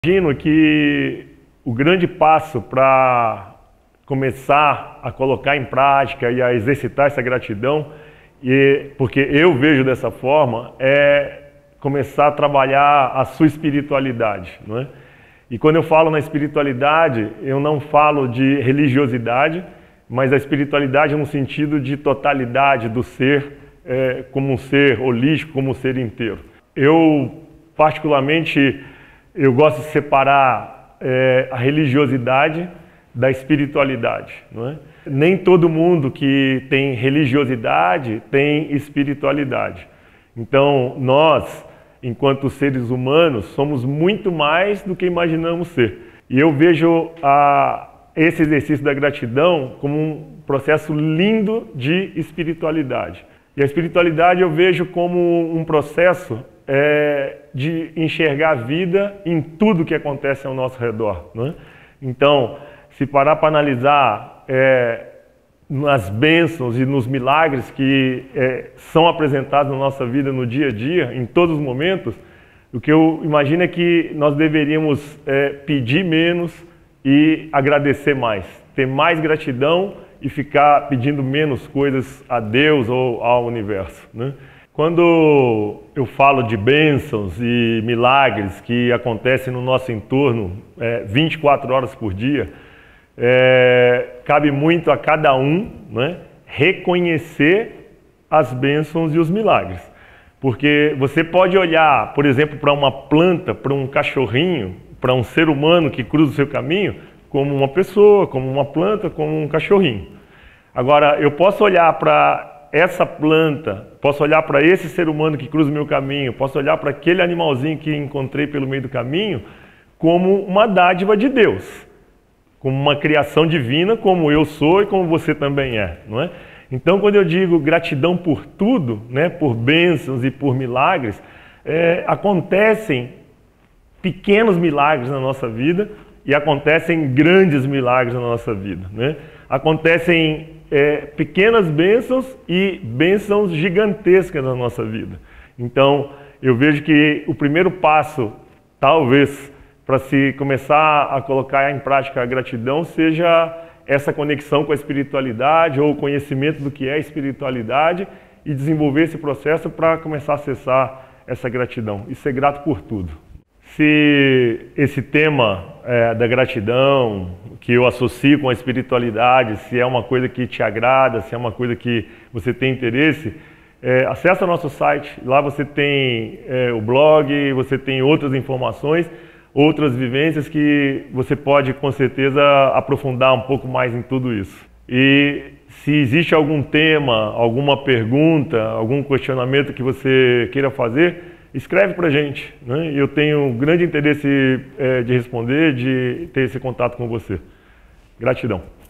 Imagino que o grande passo para começar a colocar em prática e a exercitar essa gratidão, porque eu vejo dessa forma, é começar a trabalhar a sua espiritualidade, não é? E quando eu falo na espiritualidade, eu não falo de religiosidade, mas a espiritualidade no sentido de totalidade do ser, como um ser holístico, como um ser inteiro. Eu, particularmente, eu gosto de separar a religiosidade da espiritualidade, não é? Nem todo mundo que tem religiosidade tem espiritualidade. Então, nós, enquanto seres humanos, somos muito mais do que imaginamos ser. E eu vejo esse exercício da gratidão como um processo lindo de espiritualidade. E a espiritualidade eu vejo como um processo de enxergar a vida em tudo que acontece ao nosso redor, não é? Então, se parar para analisar nas bênçãos e nos milagres que são apresentados na nossa vida no dia a dia, em todos os momentos, o que eu imagino é que nós deveríamos pedir menos e agradecer mais, ter mais gratidão e ficar pedindo menos coisas a Deus ou ao universo, né? Quando eu falo de bênçãos e milagres que acontecem no nosso entorno 24 horas por dia, cabe muito a cada um, né, reconhecer as bênçãos e os milagres. Porque você pode olhar, por exemplo, para uma planta, para um cachorrinho, para um ser humano que cruza o seu caminho, como uma pessoa, como uma planta, como um cachorrinho. Agora, eu posso olhar para essa planta, posso olhar para esse ser humano que cruza o meu caminho, posso olhar para aquele animalzinho que encontrei pelo meio do caminho como uma dádiva de Deus, como uma criação divina, como eu sou e como você também é, não é? Então, quando eu digo gratidão por tudo, né, por bênçãos e por milagres, acontecem pequenos milagres na nossa vida e acontecem grandes milagres na nossa vida, né? Acontecem pequenas bênçãos e bênçãos gigantescas na nossa vida. Então, eu vejo que o primeiro passo, talvez, para se começar a colocar em prática a gratidão, seja essa conexão com a espiritualidade ou o conhecimento do que é espiritualidade e desenvolver esse processo para começar a acessar essa gratidão e ser grato por tudo. Se esse tema da gratidão, que eu associo com a espiritualidade, se é uma coisa que te agrada, se é uma coisa que você tem interesse, acessa nosso site. Lá você tem o blog, você tem outras informações, outras vivências que você pode, com certeza, aprofundar um pouco mais em tudo isso. E se existe algum tema, alguma pergunta, algum questionamento que você queira fazer, escreve para a gente, né? Eu tenho grande interesse de responder, de ter esse contato com você. Gratidão.